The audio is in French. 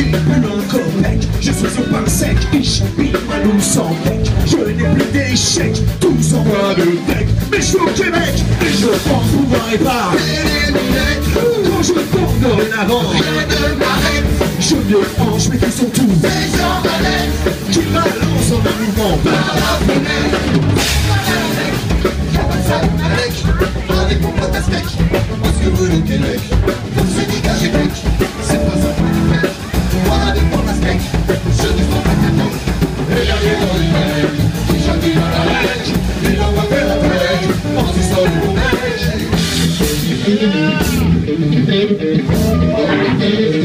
plus encore mec. Je suis au pain sec, ich bin Walloou sans bec. Je n'ai plus d'échecs, tous en bas de deck. Mais je suis au Québec, et je pense pouvoir et pas. Quand je porte dorénavant, rien ne m'arrête. Je me hanche, mais qui sont tous des gens qui balancent en un mouvement par la fenêtre. Avec mon pote à steak, parce que vous le Québec, vous se dégagez mec, c'est pas ça qu'on fait. Moi avec mon steak, je ne sens pas ta tête. Et derrière dans les mecs, qui j'habille dans la règle, il envoie faire la plègue, on se sort du bon mec.